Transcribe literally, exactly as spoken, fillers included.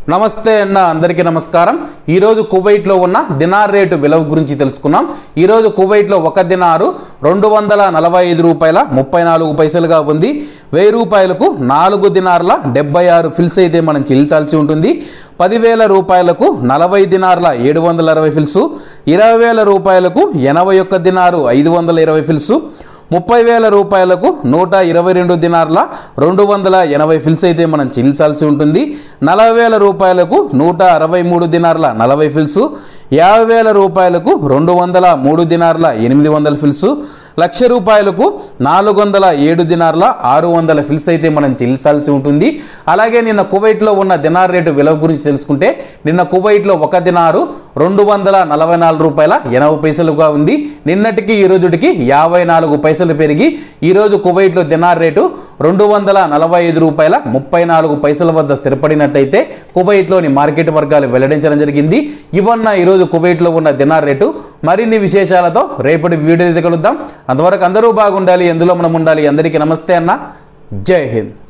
నమస్తే అన్న అందరికీ నమస్కారం। ఈ రోజు కువైట్ లో ఉన్న దినార్ రేటు విలువ గురించి తెలుసుకున్నాం। ఈ రోజు కువైట్ లో ఒక దినారు రెండు వందల నలభై ఐదు రూపాయల ముప్పై నాలుగు పైసలుగా ఉంది। వెయ్యి రూపాయలకు నాలుగు దినార్ల డెబ్బై ఆరు ఫిల్స్ అయితే మనం చెల్లించాల్సి ఉంటుంది। పది వేల రూపాయలకు నలభై దినార్ల ఏడు వందల అరవై ఫిల్స్, ఇరవై వేల రూపాయలకు ఎనభై ఒక్క దినారు ఐదు వందల ఇరవై ఫిల్స్, ముప్పై వేల రూపాయలకు నూట ఇరవై రెండు దినార్ల రెండు వందల ఎనభై ఫిల్స్ అయితే మనం చెల్లించాల్సి ఉంటుంది। నలభై వేల రూపాయలకు నూట అరవై మూడు దినార్ల నలభై ఫిల్స్, యాభై వేల రూపాయలకు రెండు వందల మూడు దినార్ల ఎనిమిది వందల ఫిల్స్, లక్ష రూపాయలకు నాలుగు వందల ఏడు దినార్ల ఆరు వందల ఫిల్స్ అయితే మనం చెల్లించాల్సి ఉంటుంది। అలాగే నిన్న కువైట్లో ఉన్న దినార్ రేటు విలువ గురించి తెలుసుకుంటే నిన్న కువైట్లో ఒక దినారు రెండు వందల నలభై నాలుగు రూపాయల ఎనభై పైసలుగా ఉంది। నిన్నటికి ఈ రోజుటికి యాభై నాలుగు పైసలు పెరిగి ఈరోజు కువైట్లో దినార్ రేటు రెండు వందల నలభై ఐదు రూపాయల ముప్పై నాలుగు పైసల వద్ద స్థిరపడినట్టయితే కువైట్లోని మార్కెట్ వర్గాలు వెల్లడించడం జరిగింది। ఇవన్న ఈరోజు కువైట్లో ఉన్న దినార్ రేటు। మరిన్ని విశేషాలతో రేపటి వీడియో కలుద్దాం। అంతవరకు అందరూ బాగుండాలి, ఎందులో మనం ఉండాలి। అందరికీ నమస్తే అన్న, జై హింద్।